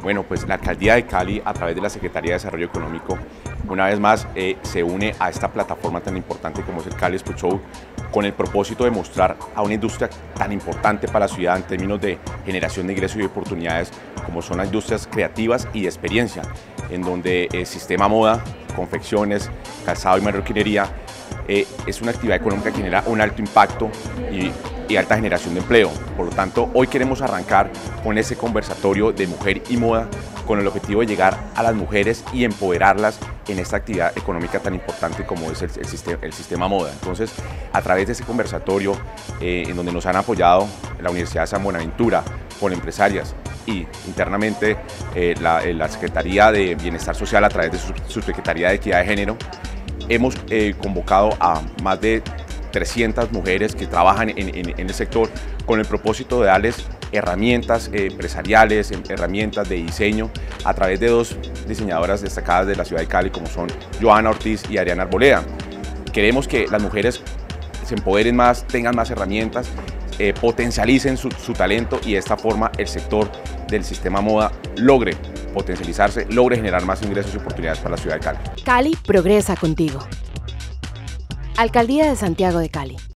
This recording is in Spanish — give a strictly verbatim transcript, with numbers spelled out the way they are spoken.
Bueno, pues la Alcaldía de Cali, a través de la Secretaría de Desarrollo Económico, una vez más eh, se une a esta plataforma tan importante como es el Cali Expo Show, con el propósito de mostrar a una industria tan importante para la ciudad en términos de generación de ingresos y oportunidades, como son las industrias creativas y de experiencia, en donde el sistema moda, confecciones, calzado y marroquinería eh, es una actividad económica que genera un alto impacto y y alta generación de empleo. Por lo tanto, hoy queremos arrancar con ese conversatorio de mujer y moda con el objetivo de llegar a las mujeres y empoderarlas en esta actividad económica tan importante como es el, el, sistema, el sistema moda. Entonces, a través de ese conversatorio, eh, en donde nos han apoyado la Universidad de San Buenaventura, con empresarias y internamente eh, la, la Secretaría de Bienestar Social a través de su, su Secretaría de Equidad de Género, hemos eh, convocado a más de trescientas mujeres que trabajan en, en, en el sector con el propósito de darles herramientas eh, empresariales, herramientas de diseño a través de dos diseñadoras destacadas de la ciudad de Cali como son Joana Ortiz y Ariana Arboleda. Queremos que las mujeres se empoderen más, tengan más herramientas, eh, potencialicen su, su talento y de esta forma el sector del sistema moda logre potencializarse, logre generar más ingresos y oportunidades para la ciudad de Cali. Cali progresa contigo. Alcaldía de Santiago de Cali.